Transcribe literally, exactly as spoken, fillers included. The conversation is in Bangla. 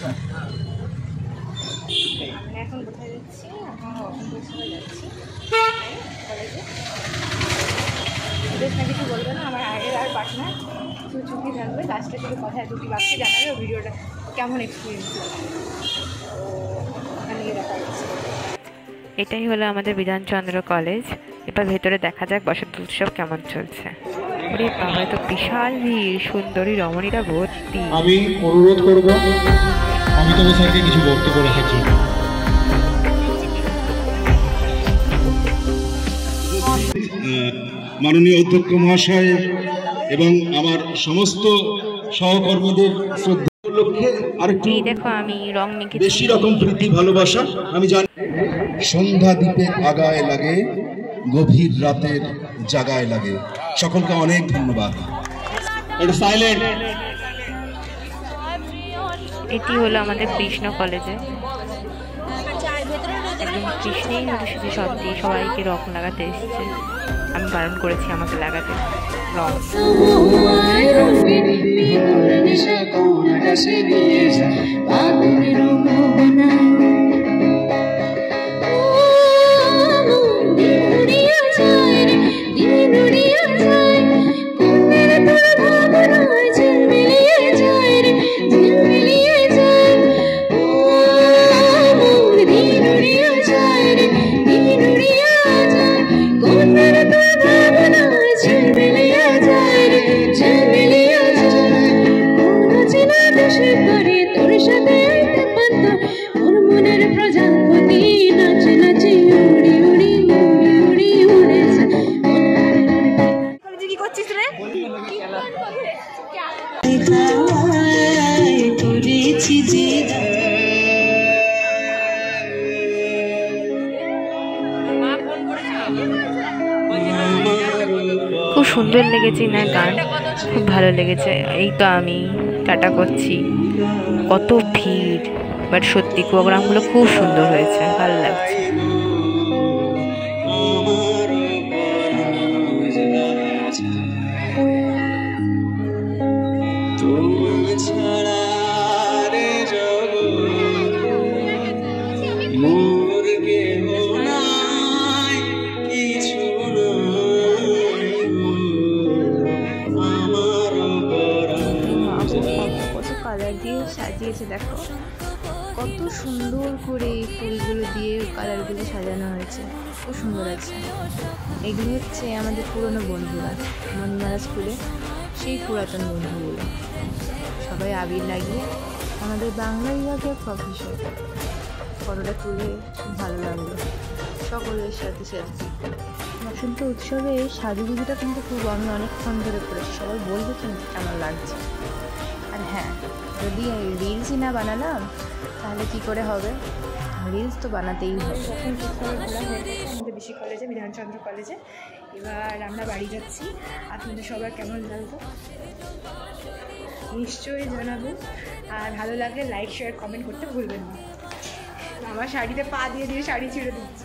এখন কোথায় যাচ্ছি? এখন অসম পরিষেবা যাচ্ছি কলেজে। ওদের না কিছু বলবে না, আমার আগের আর পার্টনার কিছু চুক্তি থাকবে, লাস্টে শুধু কথা দুটি বাক্যে জানাবে ও ভিডিওটা কেমন এক্সপিরিয়েন্স হবে। তো ওখানে গিয়ে দেখা যাচ্ছে। এটাই হলো আমাদের বিধান চন্দ্র কলেজ। এবার ভেতরে দেখা যাক বসন্ত উৎসব কেমন চলছে। ওরে বাবা, তো বিশাল ভিড়, সুন্দরী রমণীরা ভর্তি। আমি অনুরোধ করব অমিতাভ স্যারকে কিছু বক্তব্য রাখার জন্য। মাননীয় অধ্যক্ষ মহাশয় এবং আমার সমস্ত সহকর্মীদের শ্রদ্ধা লক্ষ্যে আরেকটু দেখো আমি রং মেখে বেশি রকম প্রীতি ভালোবাসা আমি জানি। সন্ধ্যা দ্বীপের আগায় লাগে, গভীর রাতের জাগায় লাগে। সকলকে অনেক ধন্যবাদ। এটা সাইলেন্ট। এটি হলো আমাদের কৃষ্ণ কলেজে। একদম কৃষ্ণেই শুধু সত্যি সবাইকে রং লাগাতে এসেছে। আমি বারণ করেছি আমাকে লাগাতে রং। খুব সুন্দর লেগেছে না গান, খুব ভালো লেগেছে। এই তো আমি টাটা করছি। কত ভিড়, বাট সত্যি প্রোগ্রামগুলো খুব সুন্দর হয়েছে, ভালো লাগছে। কালার দিয়ে সাজিয়েছে, দেখো কত সুন্দর করে এই ফুলগুলো দিয়ে কালারগুলো সাজানো হয়েছে, খুব সুন্দর আছে। এগুলো হচ্ছে আমাদের পুরনো বন্ধুরা, মণিমালা স্কুলে সেই পুরাতন বন্ধুগুলো। সবাই আবির লাগিয়ে আমাদের বাংলা বিভাগের প্রফেসর। ফটোটা তুলে খুব ভালো লাগলো সকলের সাথে সাথে। বসন্ত উৎসবে সাজুগুজুটা কিন্তু খুব আমি অনেকক্ষণ ধরে করেছি, সবাই বলবে কিন্তু কেমন লাগছে। আর হ্যাঁ, যদি রিলসই না বানালাম তাহলে কি করে হবে, রিলস তো বানাতেই হবে। তখন উৎসবে ঘোরা হয়ে গেছে আমাদের বেশি কলেজে, বিধান চন্দ্র কলেজে। এবার আমরা বাড়ি যাচ্ছি। আপনাদের সবার কেমন লাগলো নিশ্চয়ই জানাবো, আর ভালো লাগলে লাইক শেয়ার কমেন্ট করতে ভুলবেন না। আমার শাড়িতে পা দিয়ে দিয়ে শাড়ি ছিঁড়ে দিচ্ছি।